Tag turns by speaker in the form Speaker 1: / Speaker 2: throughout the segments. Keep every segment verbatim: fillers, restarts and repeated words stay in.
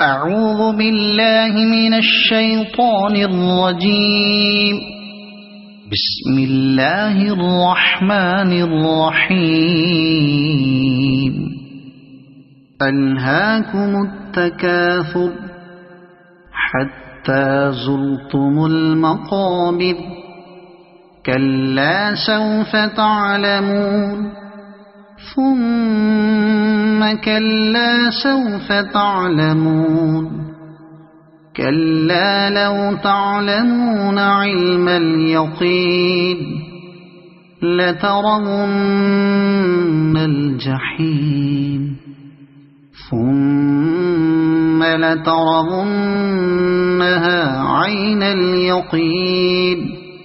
Speaker 1: أعوذ بالله من الشيطان الرجيم. بسم الله الرحمن الرحيم. ألهاكم التكاثر حتى زرتم المقابر كلا سوف تعلمون ثم كلا سوف تعلمون كلا لو تعلمون علم اليقين لترون الجحيم ثم لترونها عين اليقين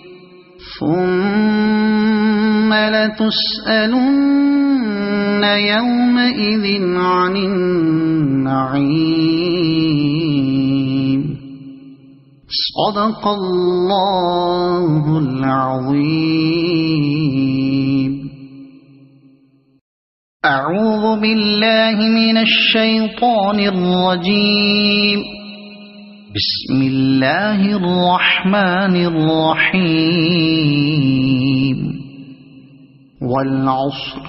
Speaker 1: ثم لتسألن يومئذ عن النعيم. صدق الله العظيم. أعوذ بالله من الشيطان الرجيم. بسم الله الرحمن الرحيم. والعصر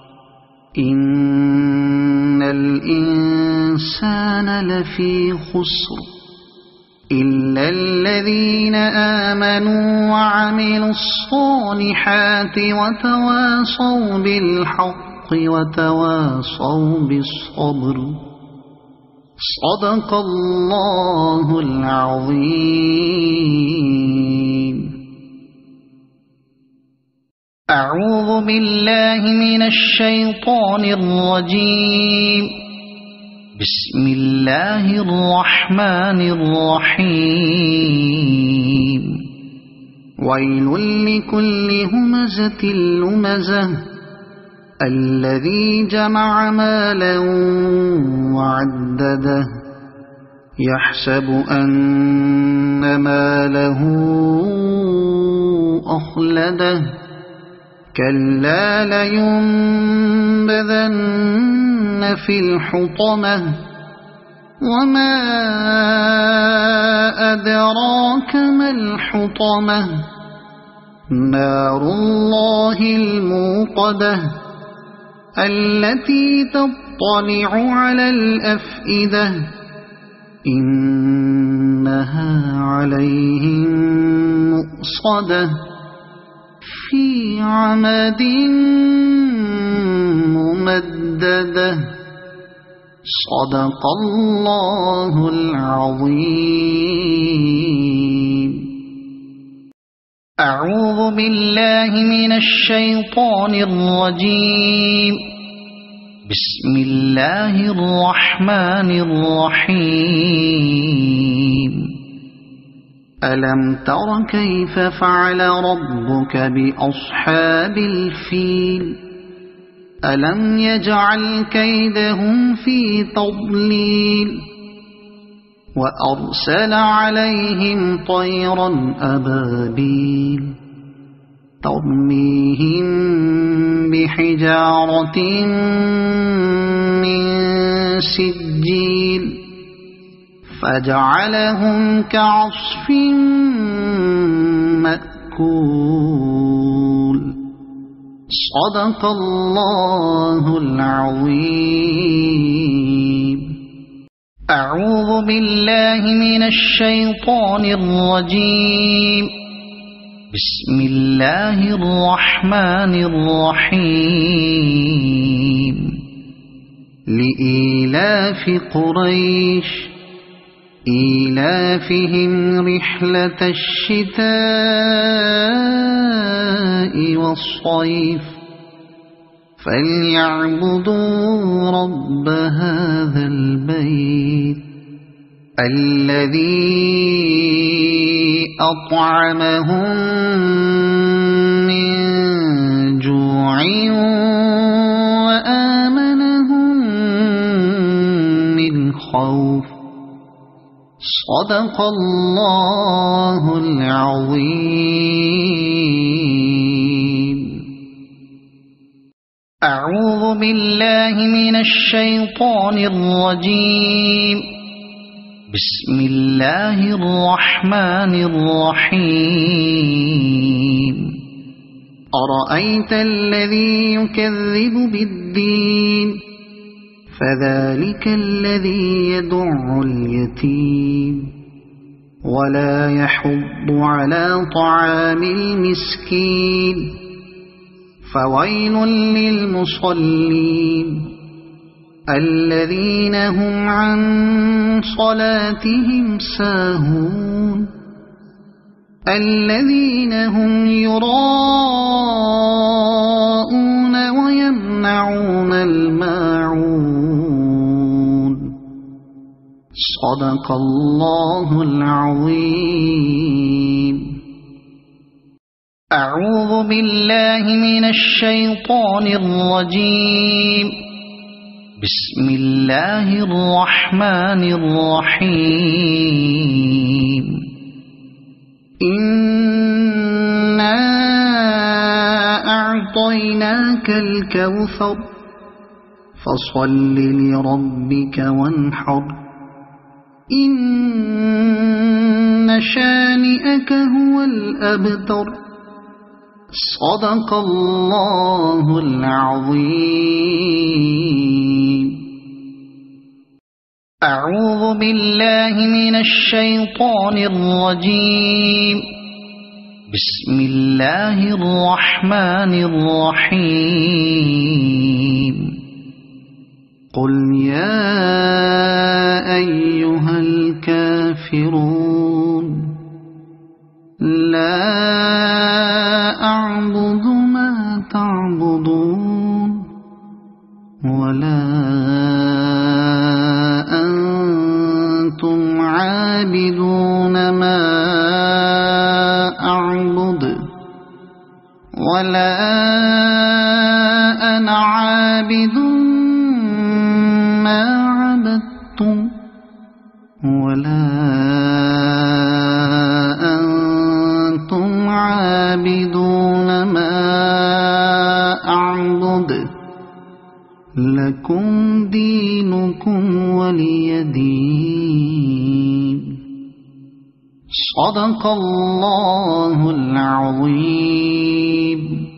Speaker 1: إن الإنسان لفي خسر إلا الذين آمنوا وعملوا الصالحات وتواصوا بالحق وتواصوا بالصبر. صدق الله العظيم. أعوذ بالله من الشيطان الرجيم. بسم الله الرحمن الرحيم. ويل لكل همزة لمزة الذي جمع مالا وعدده يحسب أن ماله أخلده كلا لينبذن في الحطمة وما أدراك ما الحطمة نار الله الموقدة التي تطلع على الأفئدة إنها عليهم مؤصدة في عمد ممددة. صدق الله العظيم. أعوذ بالله من الشيطان الرجيم. بسم الله الرحمن الرحيم. ألم تر كيف فعل ربك بأصحاب الفيل ألم يجعل كيدهم في تضليل وأرسل عليهم طيرا أبابيل ترميهم بحجارة من سجيل فجعلهم كعصف مأكول. صدق الله العظيم. أعوذ بالله من الشيطان الرجيم. بسم الله الرحمن الرحيم. لإيلاف قريش إيلافهم رحلة الشتاء والصيف فليعبدوا رب هذا البيت الذي أطعمهم من جوع وآمنهم من خوف. صدق الله العظيم. أعوذ بالله من الشيطان الرجيم. بسم الله الرحمن الرحيم أرأيت الذي يكذب بالدين فذلك الذي يدع اليتيم ولا يحض على طعام المسكين فويل للمصلين الذين هم عن صلاتهم ساهون الذين هم يراءون ويمنعون الماعون صدق الله العظيم. أعوذ بالله من الشيطان الرجيم. بسم الله الرحمن الرحيم. إنا أعطيناك الكوثر فصل لربك وانحر إن شانئك هو الأبتر صدق الله العظيم. أعوذ بالله من الشيطان الرجيم. بسم الله الرحمن الرحيم. قل يا أيها الكافرون لا أعبد ما تعبدون ولا أنتم عابدون ما أعبد ولا أنا عابد ما عبدتم ولا أنتم عابدون ما أعبد لكم دينكم ولي دين. صدق الله العظيم.